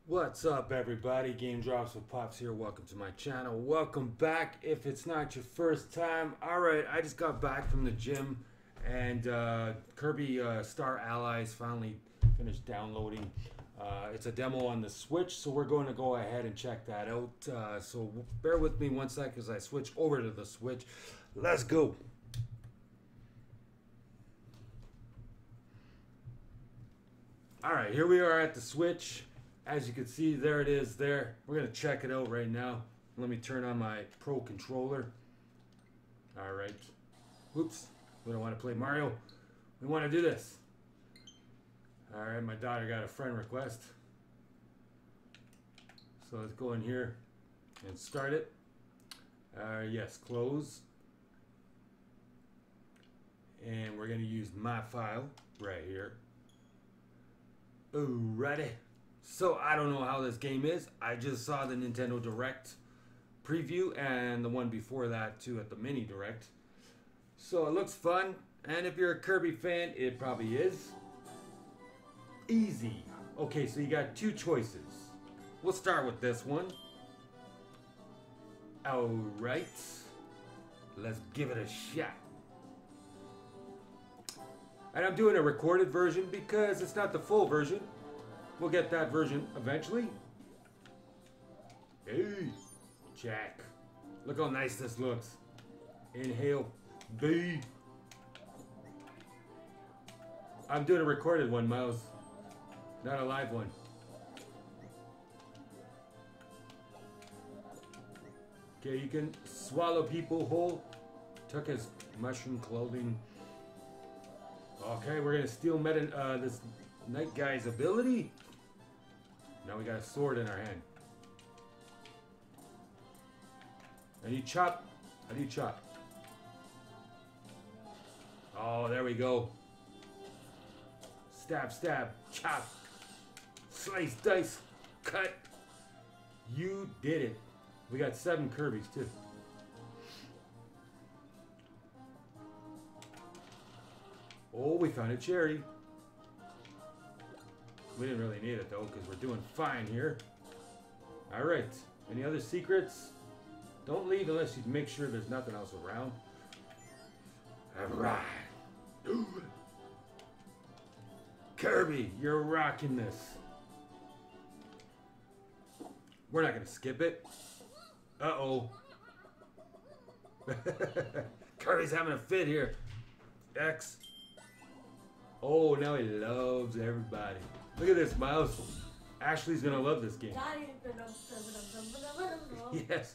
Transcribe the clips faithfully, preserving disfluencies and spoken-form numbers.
What's up, everybody? Game Drops with Pops here. Welcome to my channel. Welcome back if it's not your first time. Alright, I just got back from the gym and uh, Kirby uh, Star Allies finally finished downloading. Uh, it's a demo on the Switch, so we're going to go ahead and check that out. Uh, so bear with me one sec as I switch over to the Switch. Let's go. Alright, here we are at the Switch. As you can see, there it is there. We're going to check it out right now. Let me turn on my Pro Controller. Alright. Oops. We don't want to play Mario. We want to do this. Alright, my daughter got a friend request. So let's go in here and start it. Uh, yes, close. And we're going to use my file right here. Alrighty. So I don't know how this game is. I just saw the Nintendo Direct preview and the one before that too at the Mini Direct. So it looks fun, and if you're a Kirby fan, it probably is. Easy. Okay, so you got two choices. We'll start with this one. Alright. Let's give it a shot. And I'm doing a recorded version because it's not the full version. We'll get that version eventually. Hey, Jack. Look how nice this looks. Inhale. B. I'm doing a recorded one, Miles. Not a live one. Okay, you can swallow people whole. Took his mushroom clothing. Okay, we're gonna steal meta, uh, this night guy's ability. Now we got a sword in our hand. And you chop. How do you chop? Oh, there we go. Stab, stab, chop. Slice, dice, cut. You did it. We got seven Kirby's too. Oh, we found a cherry. We didn't really need it though, because we're doing fine here. Alright. Any other secrets? Don't leave unless you make sure there's nothing else around. Alright. Kirby, you're rocking this. We're not going to skip it. Uh-oh. Kirby's having a fit here. X. Oh, now he loves everybody. Look at this, Miles. Ashley's gonna love this game. Yes.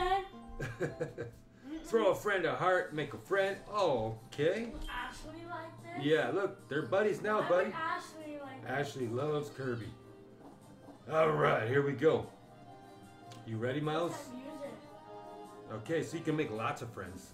Throw a friend a heart, make a friend. Oh, okay. Ashley like this? Yeah, look, they're buddies now, Why buddy. would Ashley like Ashley loves Kirby. All right, here we go. You ready, Miles? this? Music. Okay, so you can make lots of friends.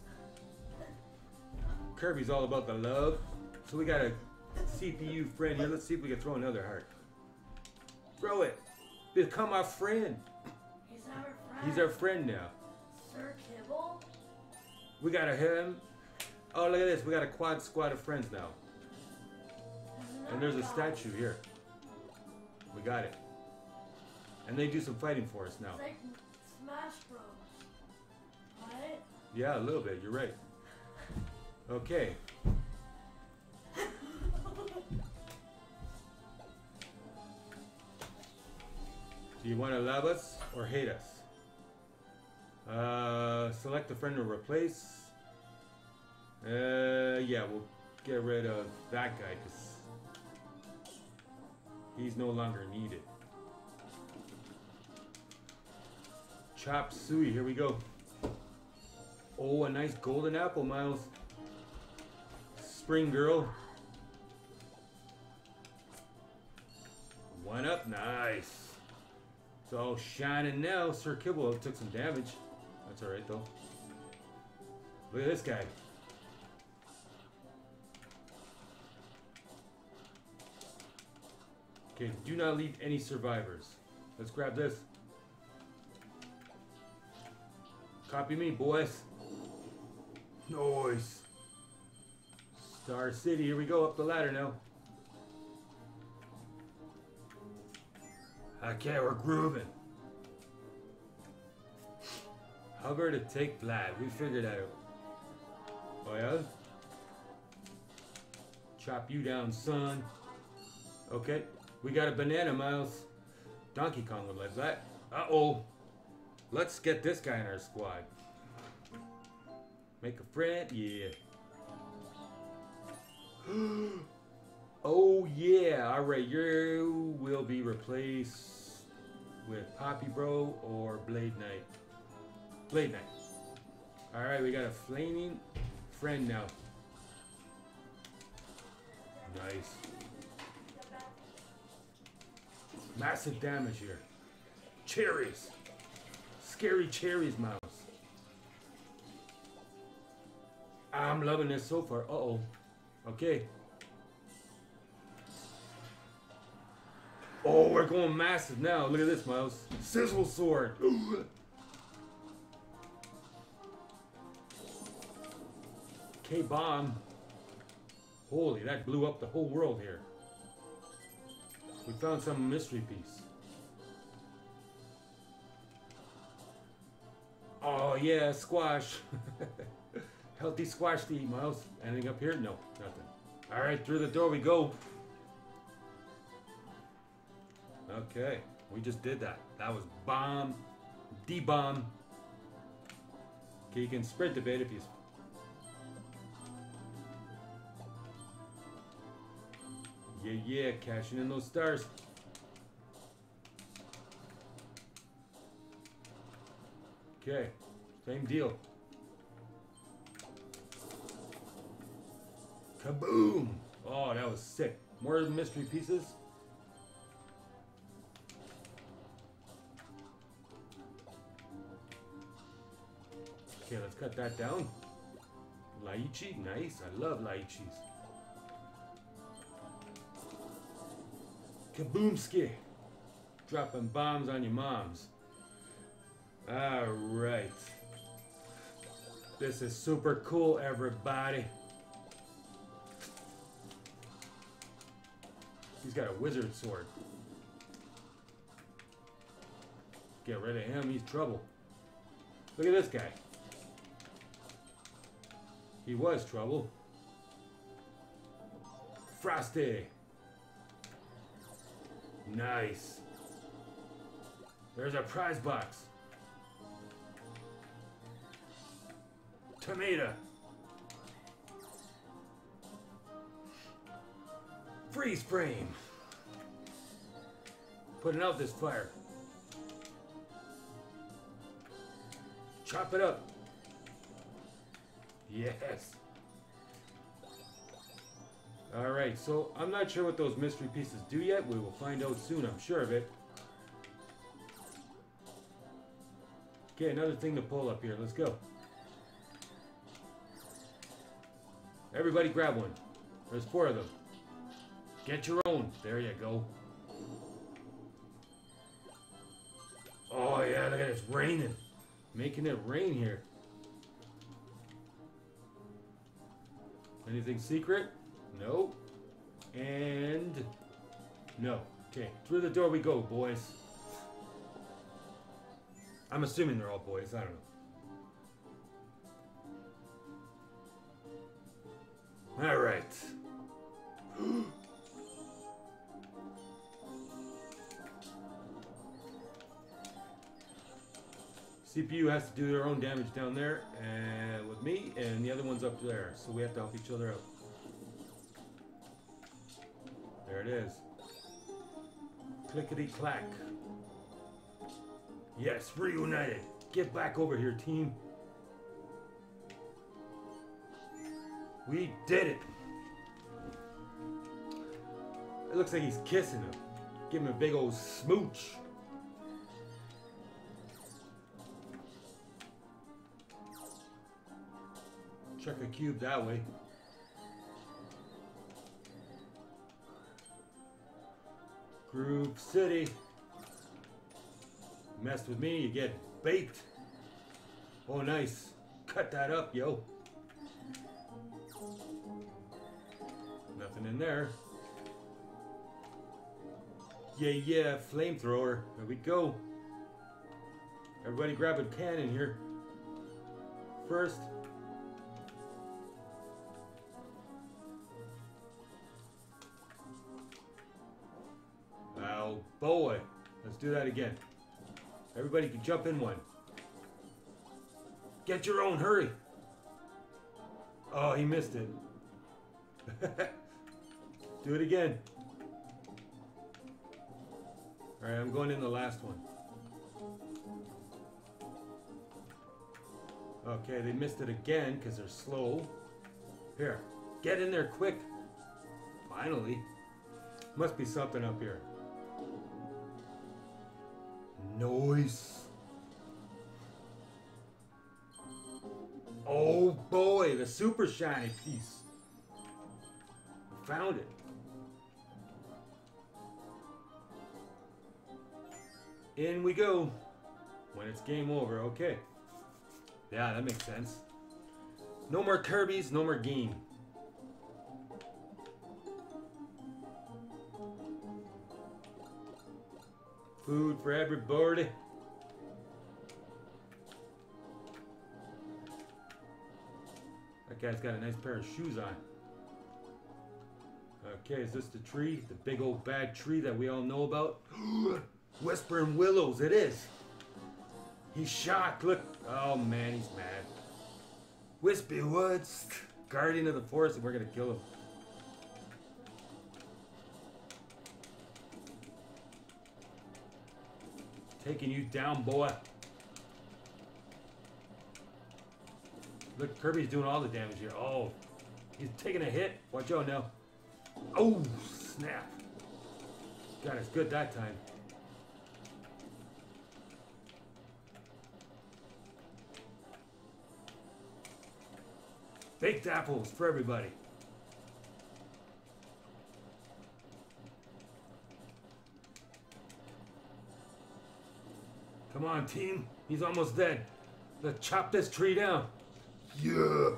Kirby's all about the love. So we got a C P U friend here. Let's see if we can throw another heart. Throw it. Become our friend. He's our friend. He's our friend now. Sir Kibble? We got a him. Oh, look at this. We got a quad squad of friends now. And there's a statue here. We got it. And they do some fighting for us now. It's like Smash Bros. Right? Yeah, a little bit. You're right. Okay. Do you want to love us or hate us? Uh, select a friend to replace. Uh, yeah, we'll get rid of that guy because he's no longer needed. Chop Suey, here we go. Oh, a nice golden apple, Miles. Spring Girl. One up, nice. It's all shining now. Sir Kibble took some damage. That's alright though. Look at this guy. Okay, do not leave any survivors. Let's grab this. Copy me, boys. Nice. Star City, here we go, up the ladder now. Okay, we're grooving. Hover to take flat. We figured that out. Oh yeah? Chop you down, son. Okay, we got a banana, Miles. Donkey Kong would like that. Uh-oh. Let's get this guy in our squad. Make a friend? Yeah. Oh yeah, alright, you will be replaced with Poppy Bro or Blade Knight. Blade Knight. Alright, we got a flaming friend now. Nice. Massive damage here. Cherries. Scary cherries, Mouse. I'm loving this so far. Uh-oh. Okay. Oh, we're going massive now. Look at this, Miles. Sizzle sword. K-bomb. Holy, that blew up the whole world here. We found some mystery piece. Oh yeah, squash. Healthy squash to eat, Miles. Anything up here? No, nothing. Alright, through the door we go. Okay, we just did that. That was bomb. D-bomb. Okay, you can spread the bait if you... Yeah, yeah, cashing in those stars. Okay, same deal. Kaboom! Oh, that was sick. More mystery pieces. Okay, let's cut that down. Lychee, nice. I love lychees. Kaboomski. Dropping bombs on your moms. Alright. This is super cool, everybody. He's got a wizard sword. Get rid of him, he's trouble. Look at this guy. He was trouble. Frosty. Nice. There's a prize box. Tomato. Freeze frame. Putting out this fire. Chop it up. Yes. Alright, so I'm not sure what those mystery pieces do yet. We will find out soon, I'm sure of it. Okay, another thing to pull up here. Let's go. Everybody grab one. There's four of them. Get your own. There you go. Oh yeah, look at it. It's raining. Making it rain here. Anything secret? No. And no. Okay, through the door we go, boys. I'm assuming they're all boys. I don't know. All right. C P U has to do their own damage down there, and with me, and the other one's up there. So we have to help each other out. There it is. Clickety clack. Yes, reunited. Get back over here, team. We did it. It looks like he's kissing him. Give him a big old smooch. Chuck a cube that way. Groove City. Messed with me, you get baked. Oh, nice. Cut that up, yo. Nothing in there. Yeah, yeah, flamethrower. There we go. Everybody grab a cannon here. First. Oh boy. Let's do that again. Everybody can jump in one. Get your own, hurry. Oh, he missed it. Do it again. Alright, I'm going in the last one. Okay, they missed it again because they're slow. Here, get in there quick. Finally. Must be something up here. Nice. Oh boy, the super shiny piece. Found it. In we go. When it's game over, okay. Yeah, that makes sense. No more Kirby's, no more game. Food for everybody. That guy's got a nice pair of shoes on. Okay, is this the tree? The big old bad tree that we all know about? Whispering Willows, it is. He's shocked, look. Oh man, he's mad. Wispy Woods, guardian of the forest, and we're gonna kill him. Taking you down, boy. Look, Kirby's doing all the damage here. Oh, he's taking a hit. Watch out now. Oh, snap. God, it's good that time. Baked apples for everybody. Come on, team. He's almost dead. Let's chop this tree down. Yeah.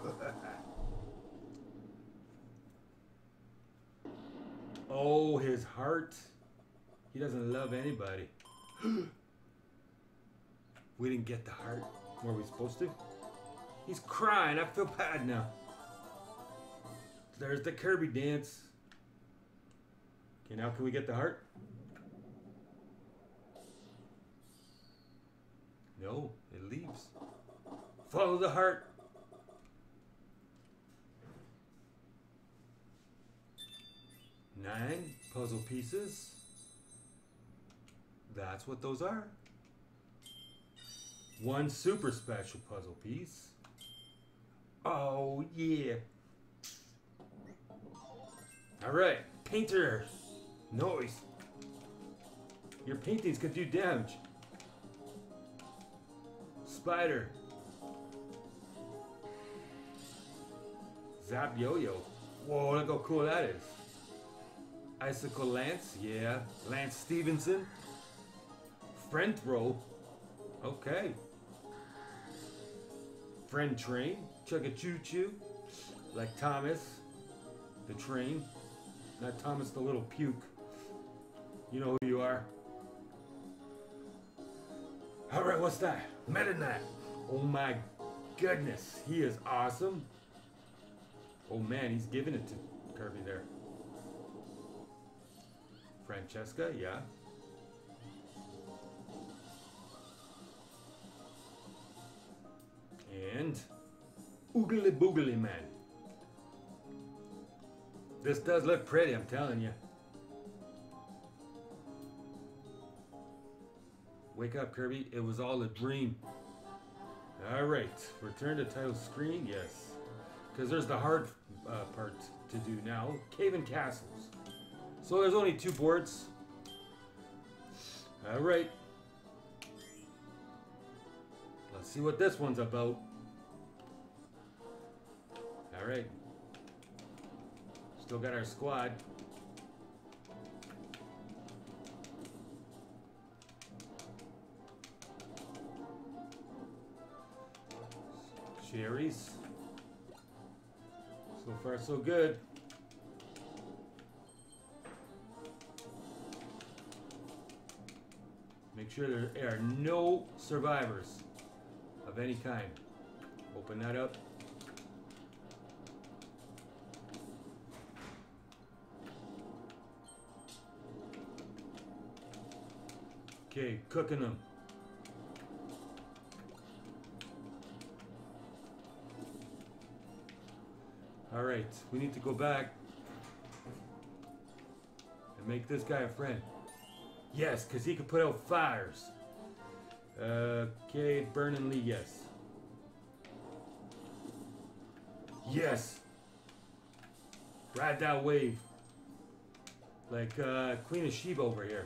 Oh, his heart. He doesn't love anybody. We didn't get the heart. Were we supposed to? He's crying. I feel bad now. There's the Kirby dance. Okay, now can we get the heart? No, it leaves. Follow the heart. Nine puzzle pieces. That's what those are. One super special puzzle piece. Oh, yeah. Alright, painter. Noise. Your paintings could do damage. Spider. Zap Yo-Yo. Whoa, look how cool that is. Icicle Lance, yeah. Lance Stevenson. Friend Throw. Okay. Friend Train. Chugga Choo Choo. Like Thomas. The train. Not Thomas the little puke. You know who you are. Alright, what's that? Meta Knight. Oh my goodness. He is awesome. Oh man, he's giving it to Kirby there. Francesca, yeah. And Oogly Boogly Man. This does look pretty, I'm telling you. Wake up, Kirby. It was all a dream. Alright, return to title screen, yes. Because there's the hard uh, part to do now. Cave and Castles. So there's only two boards. Alright. Let's see what this one's about. Alright. Still got our squad. Cherries. So far, so good. Make sure there are no survivors of any kind. Open that up. Okay, cooking them. All right, we need to go back and make this guy a friend. Yes, because he can put out fires. Uh, okay, Burning Lee, yes. Yes! Ride that wave. Like uh, Queen of Sheba over here.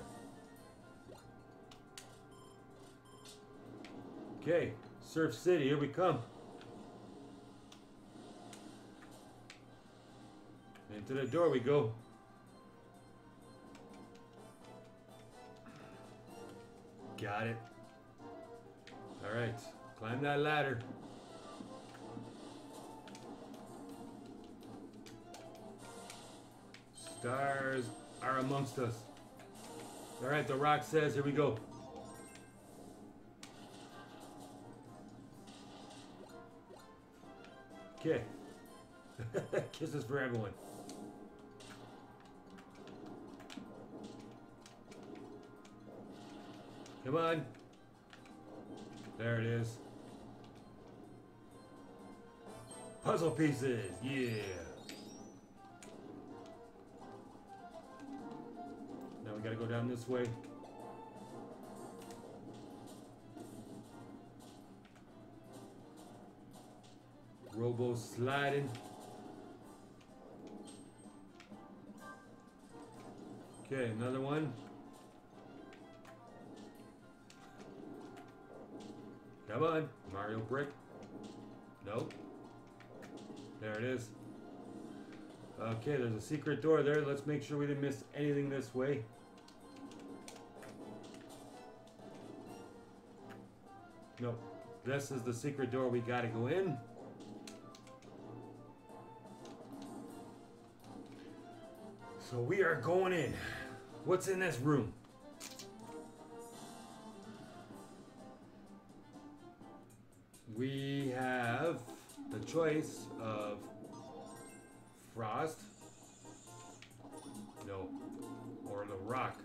Okay, Surf City, here we come. Into the door we go. Got it. Alright, climb that ladder. Stars are amongst us. Alright, the rock says, here we go. Okay. Kisses for everyone. Come on. There it is. Puzzle pieces. Yeah. Now we gotta go down this way. Robo sliding. Okay, another one. Come on, Mario brick. Nope. There it is. Okay, there's a secret door there. Let's make sure we didn't miss anything this way. Nope. This is the secret door we gotta go in. So we are going in. What's in this room? We have the choice of Frost, no, or the Rock.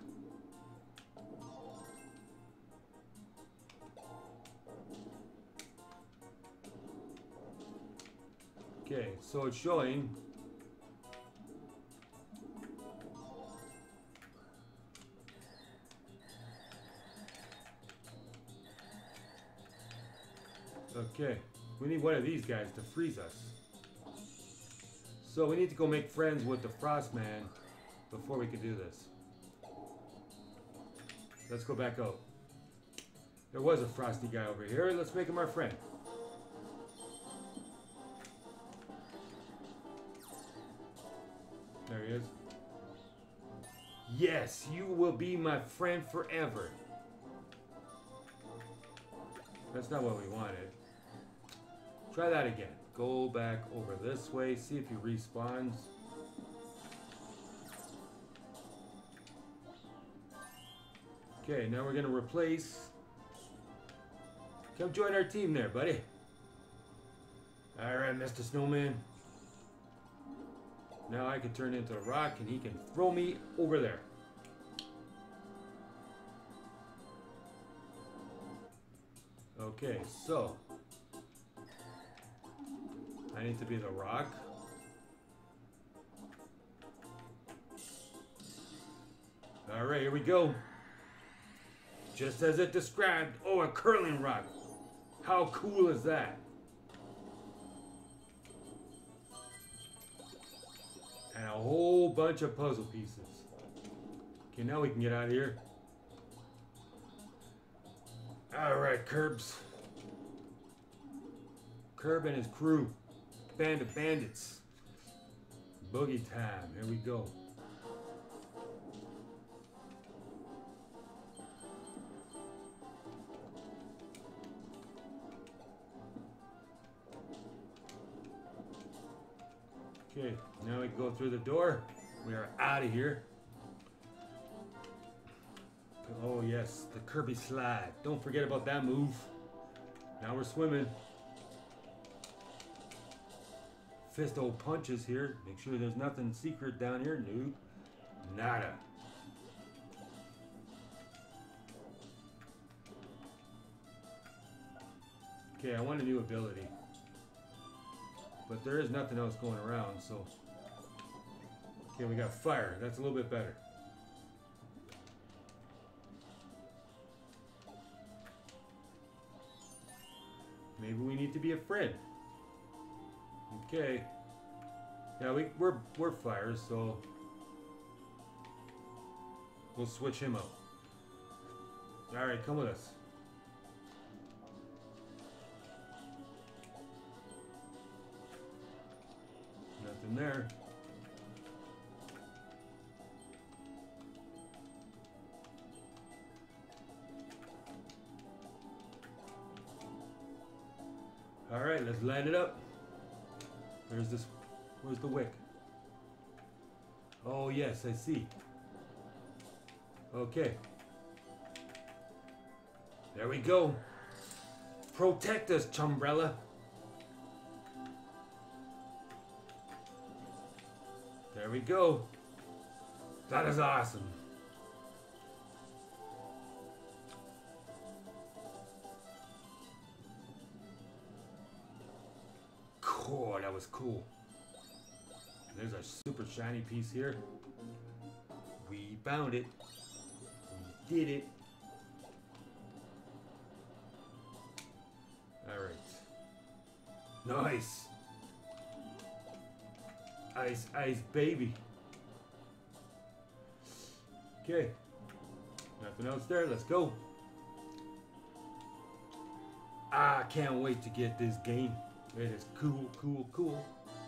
Okay, so it's showing okay, we need one of these guys to freeze us. So we need to go make friends with the Frost Man before we can do this. Let's go back out. There was a frosty guy over here. Let's make him our friend. There he is. Yes, you will be my friend forever. That's not what we wanted. Try that again. Go back over this way. See if he respawns. Okay, now we're going to replace. Come join our team there, buddy. Alright, Mister Snowman. Now I can turn into a rock and he can throw me over there. Okay, so I need to be the rock. Alright, here we go. Just as it described. Oh, a curling rock. How cool is that? And a whole bunch of puzzle pieces. Okay, now we can get out of here. Alright, Curbs. Curb and his crew. Band of bandits. Boogie time. Here we go. Okay, now we go through the door. We are out of here. Oh yes, the Kirby slide. Don't forget about that move. Now we're swimming. Fisto punches here. Make sure there's nothing secret down here. Noob. Nada. Okay, I want a new ability. But there is nothing else going around, so... Okay, we got fire. That's a little bit better. Maybe we need to be a friend. Okay. Yeah, we, we're, we're fire, so... We'll switch him up. Alright, come with us. Nothing there. Alright, let's line it up. Where's this? Where's the wick? Oh, yes, I see. Okay. There we go. Protect us, Chumbrella. There we go. That is awesome. Cool, that was cool. There's our super shiny piece here. We found it. We did it. Alright. Nice. Ice, ice, baby. Okay. Nothing else there. Let's go. I can't wait to get this game. It is cool, cool, cool.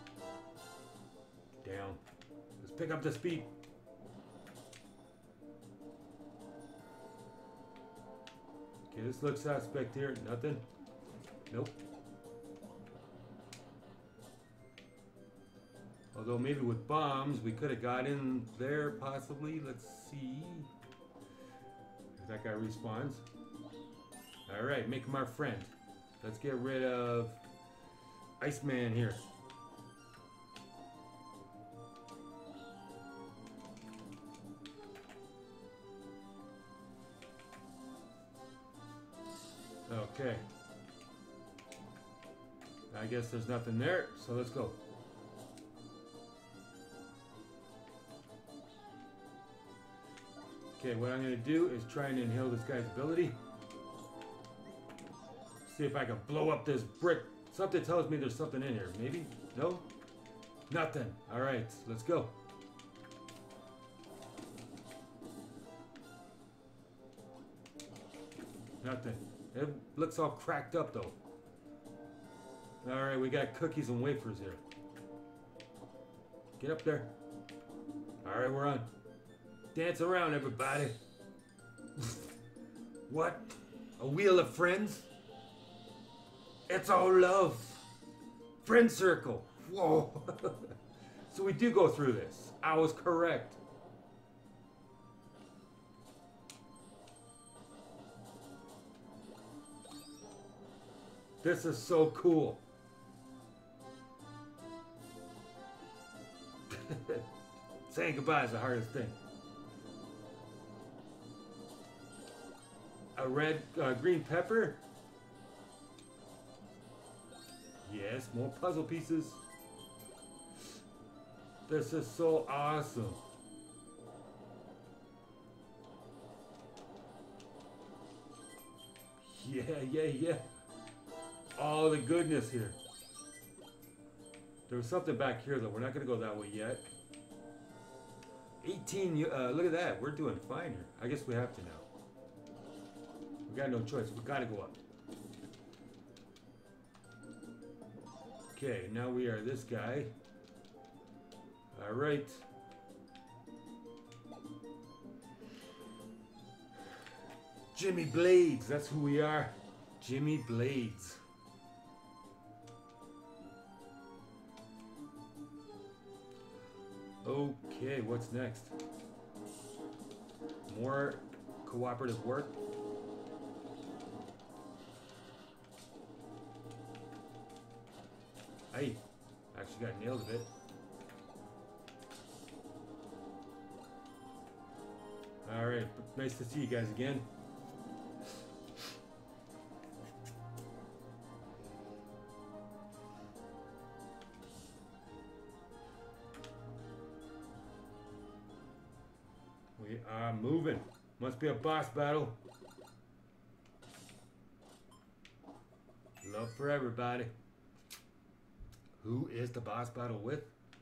Down. Let's pick up the speed. Okay, this looks suspect here. Nothing. Nope. Although maybe with bombs we could have got in there possibly. Let's see. If that guy respawns. Alright, make him our friend. Let's get rid of Iceman here. Okay. I guess there's nothing there, so let's go. Okay, what I'm going to do is try and inhale this guy's ability. See if I can blow up this brick. Something tells me there's something in here. Maybe? No? Nothing. Alright, let's go. Nothing. It looks all cracked up though. Alright, we got cookies and wafers here. Get up there. Alright, we're on. Dance around, everybody. What? A wheel of friends? It's all love. Friend circle. Whoa. So we do go through this. I was correct. This is so cool. Saying goodbye is the hardest thing. A red, uh, green pepper. Yes, more puzzle pieces. This is so awesome. Yeah, yeah, yeah. All the goodness here. There was something back here though. We're not going to go that way yet. eighteen, uh, look at that. We're doing fine here. I guess we have to now. We got no choice. We got to go up. Okay, now we are this guy. All right. Jimmy Blades. That's who we are. Jimmy Blades. Okay, what's next? More cooperative work. Hey, actually got nailed a bit. Alright, nice to see you guys again. We are moving. Must be a boss battle. Love for everybody. Who is the boss battle with?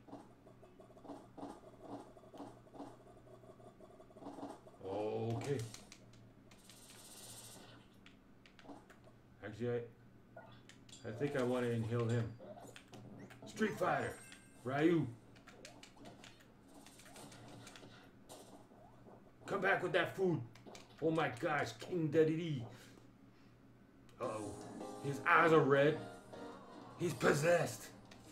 Okay. Actually, I, I think I want to inhale him. Street Fighter. Ryu. Come back with that food. Oh my gosh, King Dedede. Uh oh. His eyes are red. He's possessed.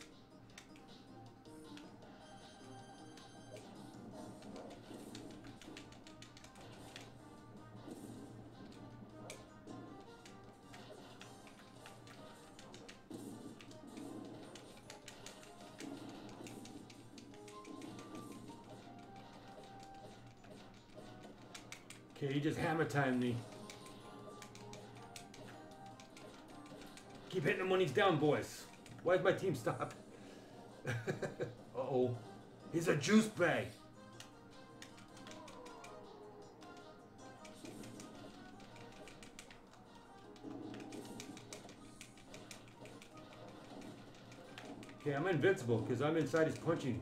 Okay, he just hammer timed me. Keep hitting him when he's down, boys. Why is my team stop? Uh-oh. He's a juice bag. Okay, I'm invincible because I'm inside his punching.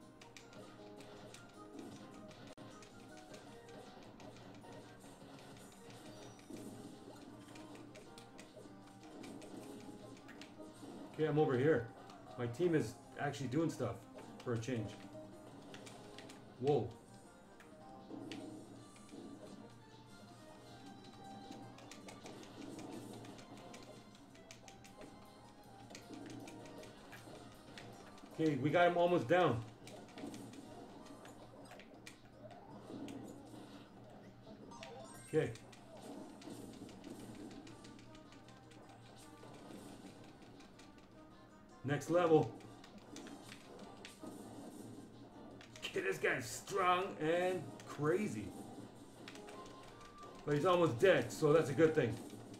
Okay, I'm over here. My team is actually doing stuff for a change. Whoa. Okay, we got him almost down. Okay. Next level. Okay, this guy's strong and crazy. But he's almost dead, so that's a good thing.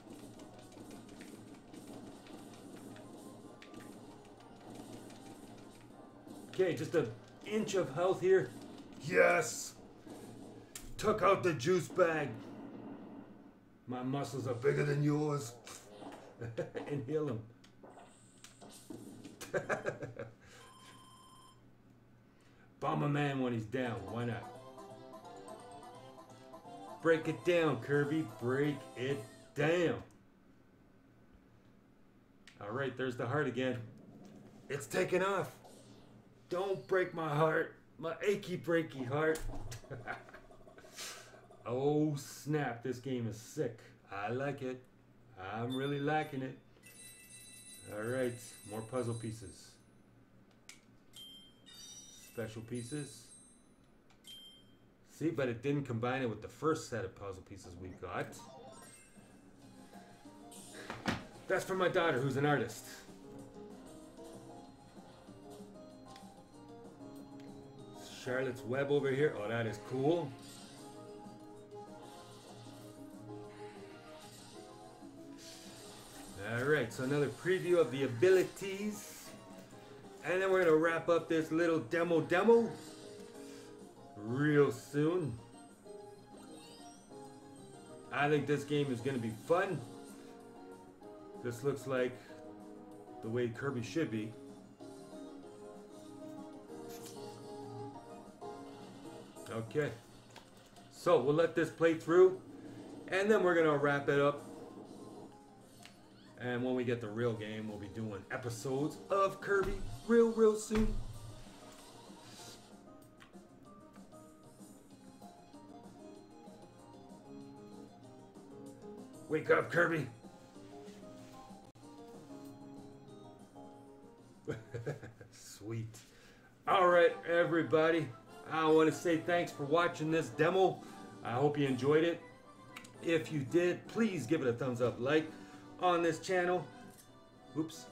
Okay, just an inch of health here. Yes! Took out the juice bag. My muscles are bigger than yours. Inhale him. Bomb a man when he's down. Why not? Break it down, Kirby. Break it down. Alright, there's the heart again. It's taking off. Don't break my heart. My achy breaky heart. Oh snap, this game is sick. I like it. I'm really liking it. Alright, more puzzle pieces. Special pieces. See, but it didn't combine it with the first set of puzzle pieces we got. That's for my daughter, who's an artist. Charlotte's Web over here. Oh, that is cool. Alright, so another preview of the abilities. And then we're going to wrap up this little demo demo real soon. I think this game is going to be fun. This looks like the way Kirby should be. Okay. So we'll let this play through. And then we're going to wrap it up. And when we get the real game, we'll be doing episodes of Kirby real, real soon. Wake up, Kirby. Sweet. All right, everybody. I want to say thanks for watching this demo. I hope you enjoyed it. If you did, please give it a thumbs up like on this channel. Oops.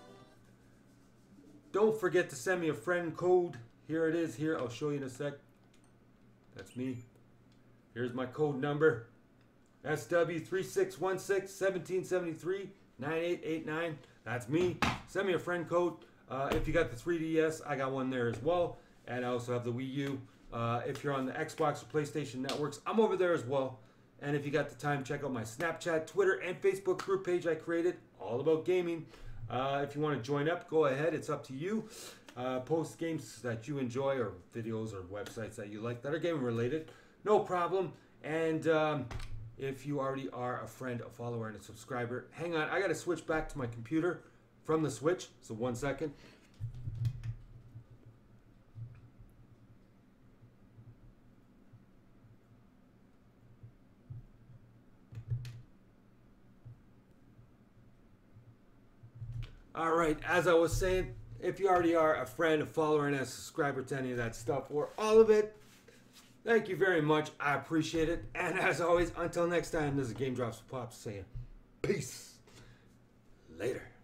Don't forget to send me a friend code. Here it is. Here, I'll show you in a sec. That's me. Here's my code number. S W three six one six, one seven seven three, nine eight eight nine. That's me. Send me a friend code. Uh, if you got the three D S, I got one there as well. And I also have the Wii U. Uh, if you're on the Xbox or PlayStation networks, I'm over there as well. And if you got the time, check out my Snapchat, Twitter, and Facebook group page I created, all about gaming. Uh, if you want to join up, go ahead. It's up to you. Uh, post games that you enjoy or videos or websites that you like that are gaming related. No problem. And um, if you already are a friend, a follower, and a subscriber, hang on. I got to switch back to my computer from the Switch. So one second. All right, as I was saying, if you already are a friend, a follower, and a subscriber to any of that stuff, or all of it, thank you very much. I appreciate it. And as always, until next time, this is Game Drops with Pops saying peace. Later.